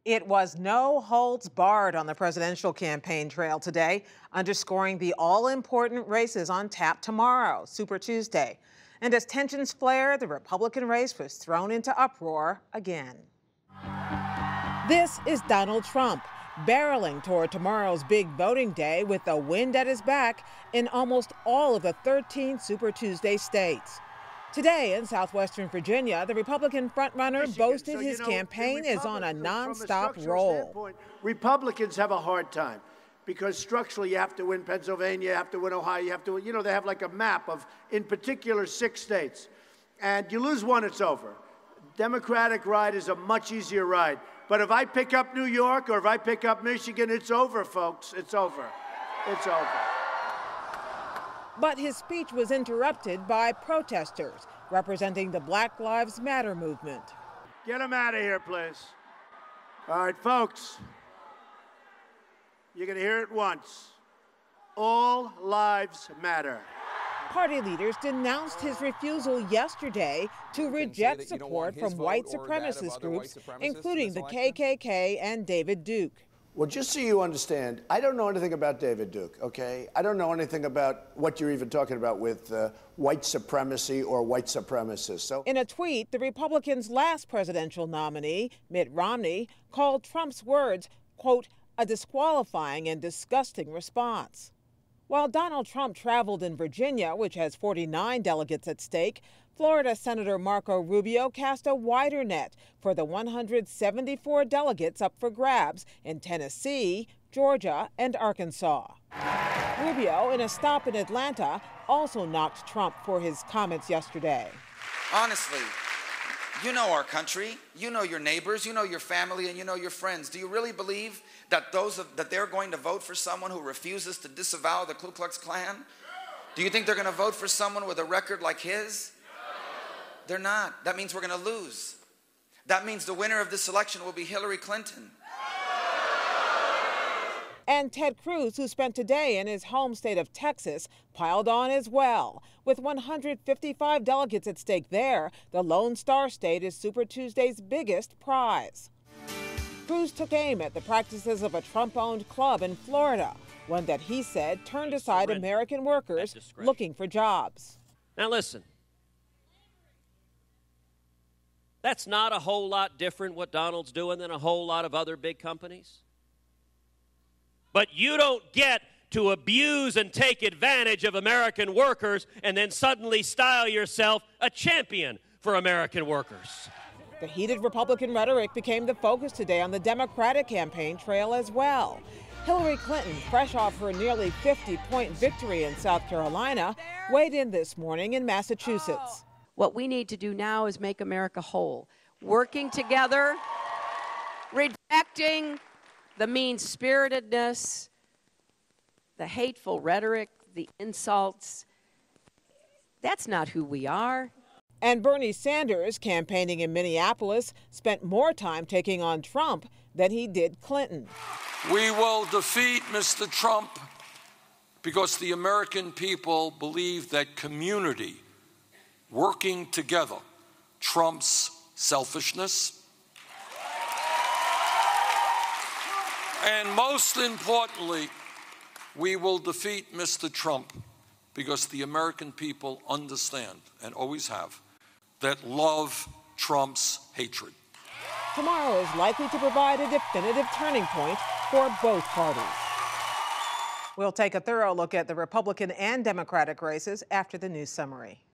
It was no holds barred on the presidential campaign trail today, underscoring the all-important races on tap tomorrow, Super Tuesday. And as tensions flare, the Republican race was thrown into uproar again. This is Donald Trump, barreling toward tomorrow's big voting day with the wind at his back in almost all of the 13 Super Tuesday states. Today in southwestern Virginia, the Republican frontrunner boasted his campaign is on a nonstop roll. Republicans have a hard time because structurally you have to win Pennsylvania, you have to win Ohio, you have to, they have like a map of, in particular, 6 states. And you lose one, it's over. Democratic ride is a much easier ride. But if I pick up New York or if I pick up Michigan, it's over, folks. It's over. It's over. But his speech was interrupted by protesters representing the Black Lives Matter movement. Get them out of here, please. All right, folks, you're going to hear it once. All lives matter. Party leaders denounced his refusal yesterday to reject support from white supremacist groups, including the KKK and David Duke. Well, just so you understand, I don't know anything about David Duke, okay? I don't know anything about what you're even talking about with white supremacy or white supremacists. So, in a tweet, the Republicans' last presidential nominee, Mitt Romney, called Trump's words, quote, a disqualifying and disgusting response. While Donald Trump traveled in Virginia, which has 49 delegates at stake, Florida Senator Marco Rubio cast a wider net for the 174 delegates up for grabs in Tennessee, Georgia, and Arkansas. Rubio, in a stop in Atlanta, also knocked Trump for his comments yesterday. Honestly, you know our country, you know your neighbors, you know your family, and you know your friends. Do you really believe that they're going to vote for someone who refuses to disavow the Ku Klux Klan? Do you think they're going to vote for someone with a record like his? They're not. That means we're going to lose. That means the winner of this election will be Hillary Clinton. And Ted Cruz, who spent today in his home state of Texas, piled on as well. With 155 delegates at stake there, the Lone Star State is Super Tuesday's biggest prize. Cruz took aim at the practices of a Trump-owned club in Florida, one that he said turned aside American workers looking for jobs. Now listen, that's not a whole lot different what Donald's doing than a whole lot of other big companies. But you don't get to abuse and take advantage of American workers and then suddenly style yourself a champion for American workers. The heated Republican rhetoric became the focus today on the Democratic campaign trail as well. Hillary Clinton, fresh off her nearly 50-point victory in South Carolina, weighed in this morning in Massachusetts. What we need to do now is make America whole, working together, rejecting the mean-spiritedness, the hateful rhetoric, the insults. That's not who we are. And Bernie Sanders, campaigning in Minneapolis, spent more time taking on Trump than he did Clinton. We will defeat Mr. Trump because the American people believe that community, working together, trumps selfishness. And most importantly, we will defeat Mr. Trump because the American people understand, and always have, that love trumps hatred. Tomorrow is likely to provide a definitive turning point for both parties. We'll take a thorough look at the Republican and Democratic races after the news summary.